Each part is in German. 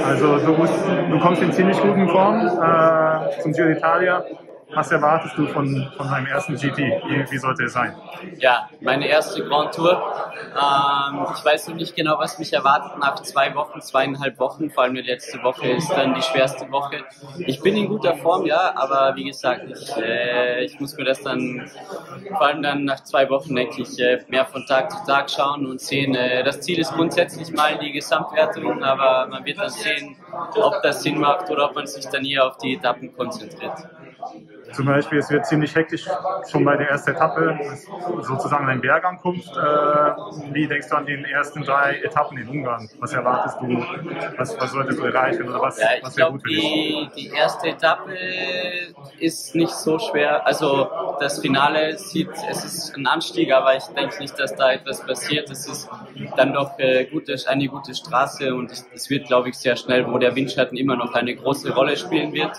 Also du kommst in ziemlich guten Form zum Giro d'Italia. Was erwartest du von deinem ersten GT? Wie sollte es sein? Ja, meine erste Grand Tour. Ich weiß noch nicht genau, was mich erwartet nach 2 Wochen, 2,5 Wochen. Vor allem die letzte Woche ist dann die schwerste Woche. Ich bin in guter Form, ja, aber wie gesagt, ich muss mir das dann, vor allem dann nach 2 Wochen, denke ich, mehr von Tag zu Tag schauen und sehen. Das Ziel ist grundsätzlich mal die Gesamtwertung, aber man wird dann sehen, ob das Sinn macht oder ob man sich dann eher auf die Etappen konzentriert. Zum Beispiel, es wird ziemlich hektisch schon bei der ersten Etappe, sozusagen eine Bergankunft. Wie denkst du an den ersten 3 Etappen in Ungarn? Was erwartest du? Was solltest du erreichen? Oder was wäre gut für dich? Die erste Etappe ist nicht so schwer. Also das Finale es ist ein Anstieg, aber ich denke nicht, dass da etwas passiert. Es ist dann doch eine gute Straße und es wird, glaube ich, sehr schnell, wo der Windschatten immer noch eine große Rolle spielen wird.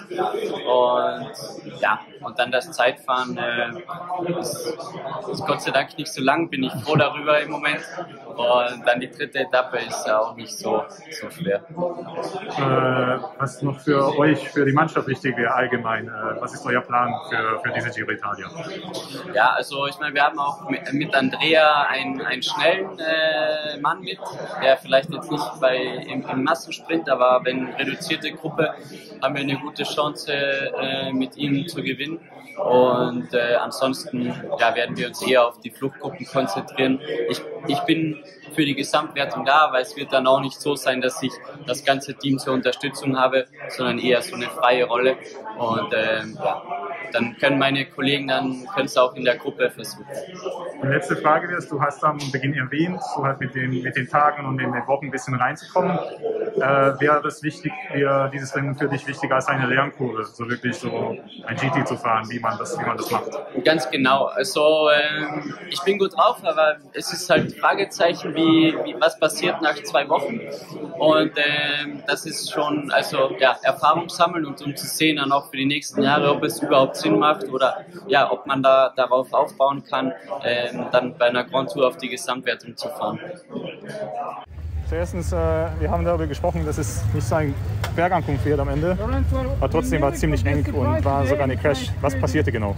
Und ja, und dann das Zeitfahren ist Gott sei Dank nicht so lang, bin ich froh darüber im Moment. Und dann die 3. Etappe ist ja auch nicht so schwer. Was noch für euch, für die Mannschaft wichtig wäre allgemein? Was ist euer Plan für diese Giro d'Italia? Ja, also ich meine, wir haben auch mit Andrea einen schnellen Mann mit, der vielleicht jetzt nicht im Massensprint, aber wenn reduzierte Gruppe, haben wir eine gute Chance mit ihm zu gewinnen. Und ansonsten werden wir uns eher auf die Fluchtgruppen konzentrieren. Ich bin für die Gesamtwertung da, weil es wird dann auch nicht so sein, dass ich das ganze Team zur Unterstützung habe, sondern eher so eine freie Rolle. Und dann können meine Kollegen es auch in der Gruppe versuchen. Die letzte Frage ist, du hast am Beginn erwähnt, so halt mit den Tagen und den Wochen ein bisschen reinzukommen. Wäre das wichtig, wäre dieses Rennen für dich wichtiger als eine Lernkurve, so wirklich so ein GT zu fahren, wie man das macht? Ganz genau. Also ich bin gut drauf, aber es ist halt Fragezeichen, was passiert nach 2 Wochen. Und das ist schon, also Erfahrung sammeln und um zu sehen dann auch für die nächsten Jahre, ob es überhaupt Sinn macht oder ob man da darauf aufbauen kann, dann bei einer Grand Tour auf die Gesamtwertung zu fahren. Zuerst, wir haben darüber gesprochen, dass es nicht so ein Bergankunft wird am Ende, aber trotzdem war es ziemlich eng und war sogar eine Crash. Was passierte genau?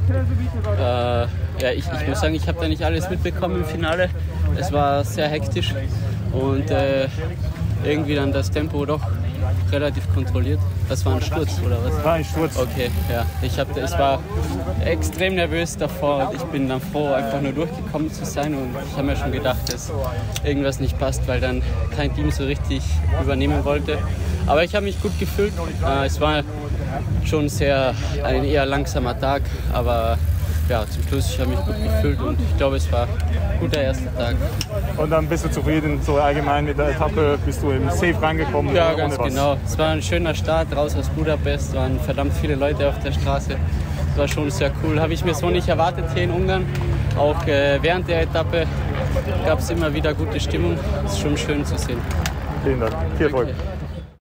Ich muss sagen, ich habe da nicht alles mitbekommen im Finale. Es war sehr hektisch und irgendwie dann das Tempo doch relativ kontrolliert. Das war ein Sturz, oder was? Das war ein Sturz. Okay, ja. Ich war extrem nervös davor. Ich bin dann froh, einfach nur durchgekommen zu sein und ich habe mir schon gedacht, dass irgendwas nicht passt, weil dann kein Team so richtig übernehmen wollte. Aber ich habe mich gut gefühlt. Es war schon ein eher langsamer Tag, aber zum Schluss, ich habe mich gut gefühlt und ich glaube, es war ein guter erster Tag. Und dann bist du zufrieden, so allgemein mit der Etappe, bist du eben safe reingekommen? Ja, ganz genau. Es war ein schöner Start raus aus Budapest, waren verdammt viele Leute auf der Straße. Das war schon sehr cool, habe ich mir so nicht erwartet hier in Ungarn. Auch während der Etappe gab es immer wieder gute Stimmung, das ist schon schön zu sehen. Vielen Dank, viel Erfolg. Danke.